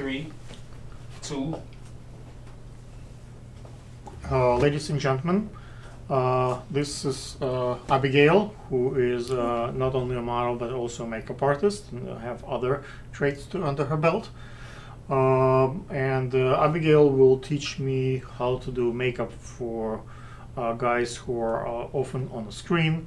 3, 2. Ladies and gentlemen, this is Abigail, who is not only a model but also a makeup artist and have other traits under her belt. Abigail will teach me how to do makeup for guys who are often on the screen,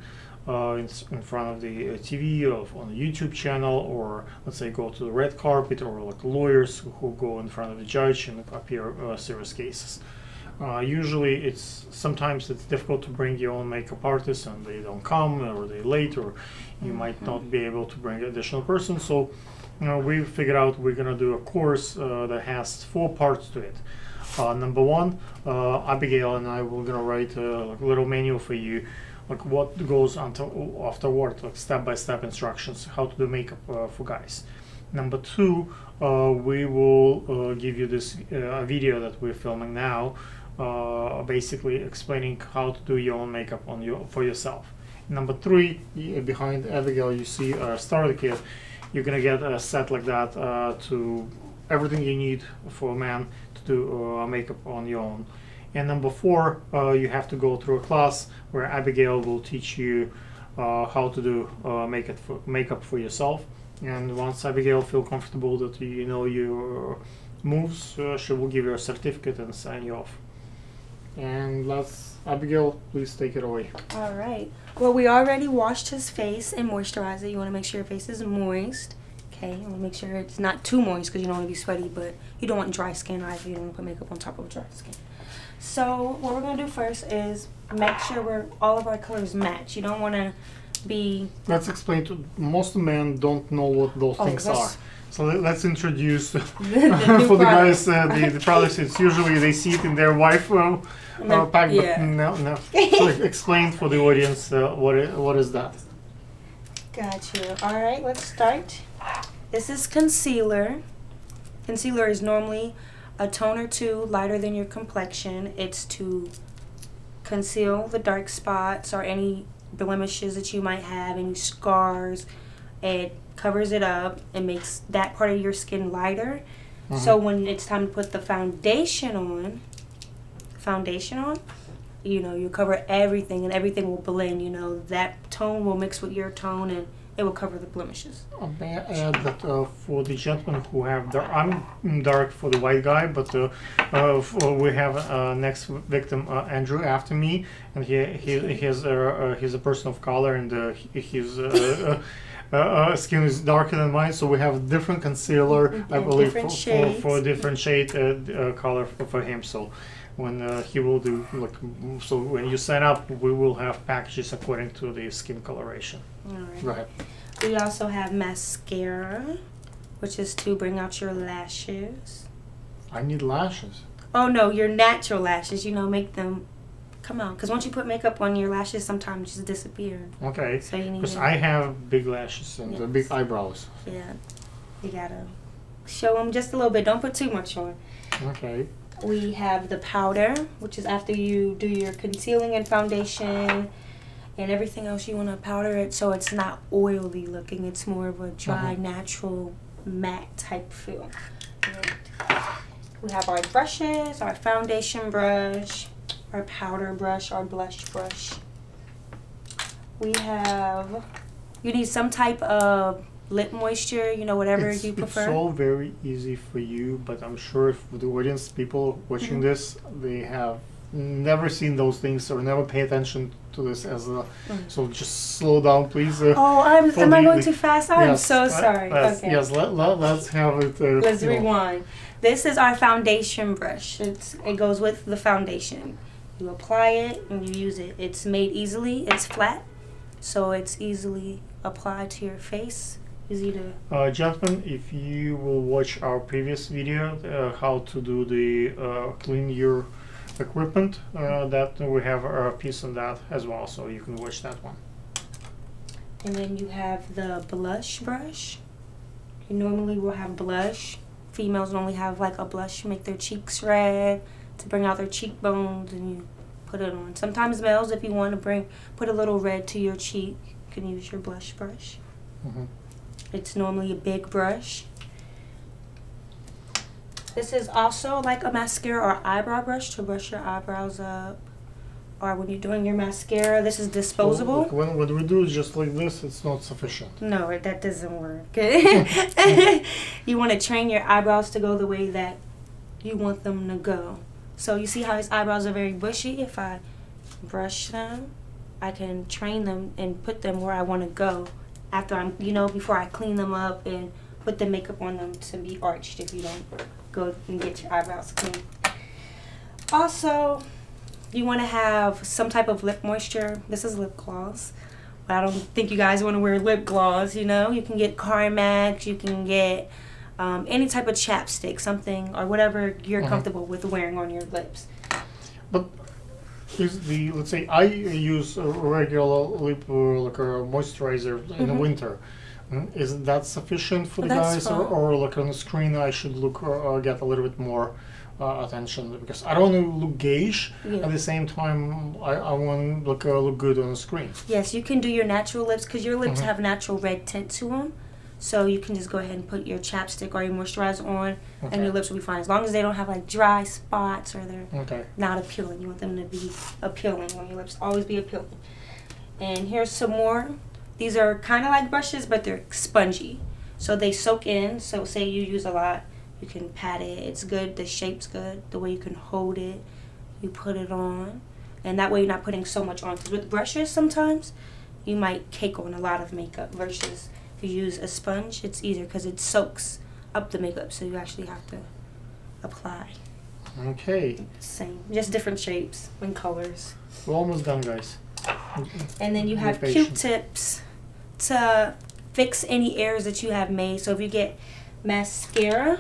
in front of the TV, on the YouTube channel, or let's say go to the red carpet, or like lawyers who go in front of the judge and appear serious cases. Usually sometimes it's difficult to bring your own makeup artist and they don't come, or they're late, or you might not be able to bring an additional person. So we figured out we're gonna do a course that has 4 parts to it. Number 1, Abigail and I were gonna write a little manual for you, like what goes afterward, like step-by-step instructions how to do makeup for guys. Number 2, we will give you this video that we're filming now, basically explaining how to do your own makeup for yourself. Number 3, behind Abigail you see a starter kit. You're gonna get a set like that to everything you need for a man to do makeup on your own. And number 4, you have to go through a class where Abigail will teach you how to do makeup for yourself. And once Abigail feels comfortable that you know your moves, she will give you a certificate and sign you off. And Abigail, please take it away. All right. Well, we already washed his face and moisturized it. You want to make sure your face is moist. Okay, you want to make sure it's not too moist because you don't want to be sweaty, but you don't want dry skin either. You don't want to put makeup on top of dry skin. So what we're going to do first is make sure all of our colors match. You don't want to be... Let's explain to most men don't know what those things are. So let's introduce for the guys the products. It's usually they see it in their wife pack, but no. So explain for the audience what is that. Got you. All right, let's start. This is concealer. Concealer is normally a tone or 2 lighter than your complexion. It's to conceal the dark spots or any blemishes that you might have, any scars. It covers it up and makes that part of your skin lighter. So when it's time to put the foundation on, you know, you cover everything and everything will blend. You know, that tone will mix with your tone and it will cover the blemishes. May I add that for the gentlemen who have dark, I'm dark for the white guy, but we have next victim Andrew after me, and he's a person of color, and his skin is darker than mine, so we have different concealer, I believe, for different shade color for him. So when he will do, so when you sign up, we will have packages according to the skin coloration. All right. Go ahead. We also have mascara, which is to bring out your lashes. I need lashes. Oh no, your natural lashes. You know, make them come out. Because once you put makeup on, your lashes sometimes just disappear. Okay. So you need. Because I have big lashes and big eyebrows. Yeah, you gotta show them just a little bit. Don't put too much on. Okay. We have the powder, which is after you do your concealing and foundation and everything else. You want to powder it so it's not oily looking. It's more of a dry, natural, matte type feel. And we have our brushes, our foundation brush, our powder brush, our blush brush. You need some type of lip moisture, you know, whatever you prefer. It's all very easy for you, but I'm sure for the audience, people watching this, they have never seen those things or never pay attention to this as a. So just slow down, please. Am I going too fast? I'm so sorry. Okay. Yes, let's have it. Let's rewind. This is our foundation brush. It goes with the foundation. You apply it and you use it. It's made easily. It's flat, so it's easily applied to your face. Easy to. Gentlemen, if you will watch our previous video, how to do the clean your equipment, that we have a piece on that as well, so you can watch that one. And then you have the blush brush. You normally will have blush. Females normally have like a blush to make their cheeks red, to bring out their cheekbones, and you put it on. Sometimes males, if you want to put a little red to your cheek, you can use your blush brush. It's normally a big brush. This is also like a mascara or eyebrow brush to brush your eyebrows up. Or when you're doing your mascara, this is disposable. So when we do just like this, it's not sufficient. No, that doesn't work. You want to train your eyebrows to go the way that you want them to go. So you see how his eyebrows are very bushy? If I brush them, I can train them and put them where I want to go after I'm, before I clean them up and put the makeup on them to be arched if you don't go and get your eyebrows clean. Also, you want to have some type of lip moisture. This is lip gloss. But I don't think you guys want to wear lip gloss, You can get Carmex, you can get any type of chapstick, something or whatever you're comfortable with wearing on your lips. But let's say I use a regular lip like a moisturizer in the winter. Is that sufficient for the guys, or like on the screen I should look or get a little bit more attention, because I don't want to look gauche. At the same time I want to look good on the screen. Yes, you can do your natural lips because your lips have natural red tint to them. So you can just go ahead and put your chapstick or your moisturizer on, and your lips will be fine. As long as they don't have like dry spots or they're not appealing. You want them to be appealing on your lips. Always be appealing. And here's some more. These are kind of like brushes, but they're spongy. So they soak in. So say you use a lot, you can pat it. It's good. The shape's good. The way you can hold it, you put it on. And that way you're not putting so much on. Because with brushes sometimes, you might cake on a lot of makeup versus if you use a sponge, it's easier because it soaks up the makeup, so you actually have to apply. Okay. Same, just different shapes and colors. We're almost done, guys. And then you have Q-tips to fix any errors that you have made. So if you get mascara,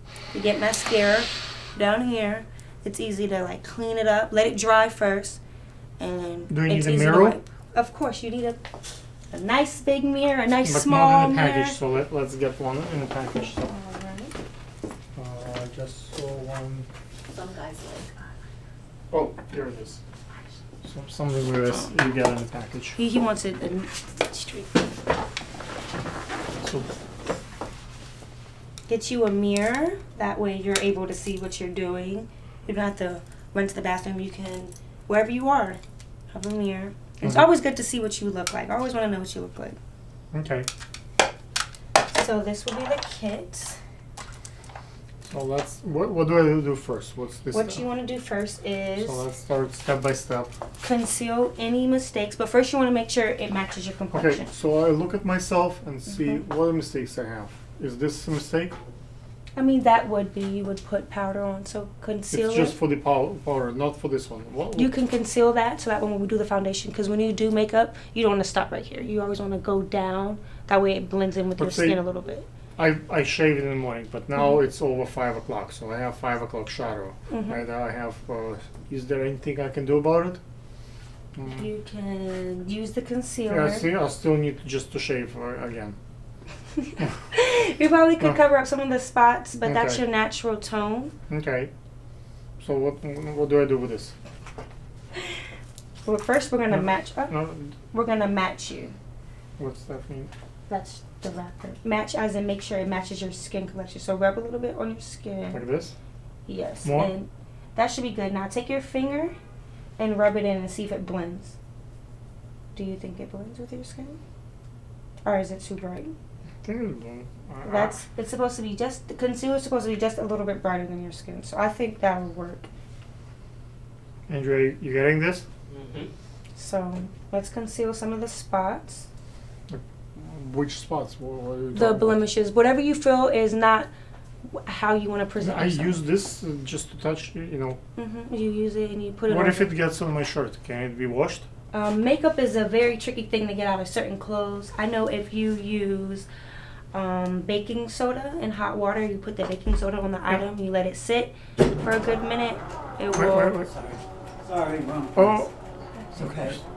down here. It's easy to like clean it up, let it dry first, and do you it's need a easy mirror? to wipe. Of course, you need a nice big mirror, a nice but small not in the mirror. package, so let's get one in the package. So. Alright. I just saw one. Some guys like. Oh, here it is. So something you get in the package. He wants it in straight. So Get you a mirror. That way you're able to see what you're doing. You don't have to run to the bathroom. You can, wherever you are, have a mirror. It's always good to see what you look like. I always want to know what you look like. okay. So this will be the kit. So let's. What do I do first? What's this? What you want to do first is So let's start step by step. conceal any mistakes, but first you want to make sure it matches your complexion. Okay. So I look at myself and see what mistakes I have. Is this a mistake? I mean, that would be, you would put powder on, so conceal It's just for the powder, not for this one. You can conceal that so that when we do the foundation, because when you do makeup, you don't want to stop right here. You always want to go down. That way it blends in with your skin a little bit. I shave in the morning, but now it's over 5 o'clock, so I have 5 o'clock shadow. Right? I have. Is there anything I can do about it? You can use the concealer. Yeah, see, I still need just to shave again. You probably could cover up some of the spots, but that's Okay. your natural tone. Okay. So what do I do with this? Well, first we're gonna match. No, We're gonna match you. what's that mean? That's the wrapper. Match as in make sure it matches your skin complexion. So rub a little bit on your skin. Like this? Yes. More? And that should be good. Now take your finger and rub it in and see if it blends. Do you think it blends with your skin? Or is it too bright? It's supposed to be the concealer is supposed to be just a little bit brighter than your skin. So I think that would work. Andrea, you getting this? So let's conceal some of the spots. Which spots? What are you The talking blemishes. Whatever you feel is not how you want to present about? I yourself. use this just to touch, You use it and you put it What on. if it gets on my shirt? Can it be washed? Makeup is a very tricky thing to get out of certain clothes. I know if you use baking soda in hot water, you put the baking soda on the item, you let it sit for a good minute, it will. Wait. Sorry, wrong. Oh. It's okay.